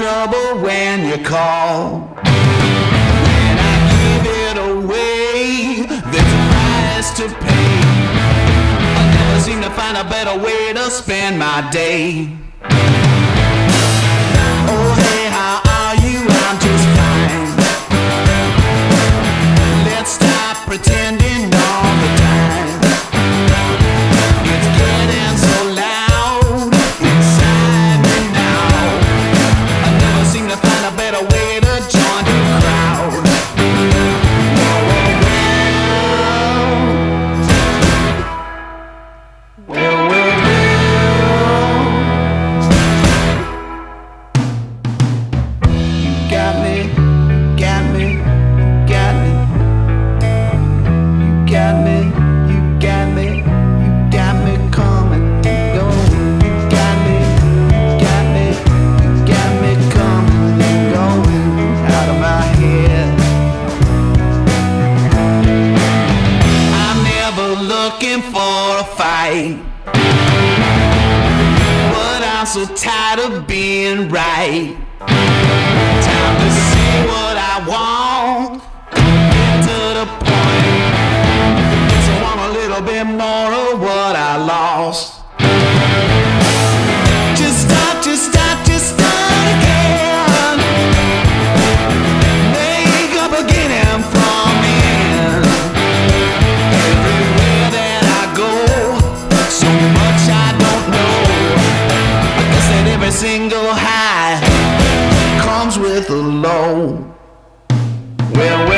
trouble when you call. When I give it away, there's a price to pay. I never seem to find a better way to spend my day. Oh hey, how are you? I'm just fine. Let's stop pretending all the time. It's getting so loud inside me now. I never seem to find a better way to join the crowd. You got me, got me, got me. You got me, you got me, you got me coming and going. You got me, got me, you got me coming and going out of my head. I'm never looking for a fight, but I'm so tired of being right. Time to see what I want, get to the point. Guess I want a little bit more of what I lost. Just start, just start, just start again. Make a beginning from the end. Everywhere that I go, so much I don't know. I guess that every single high comes with a low. Well,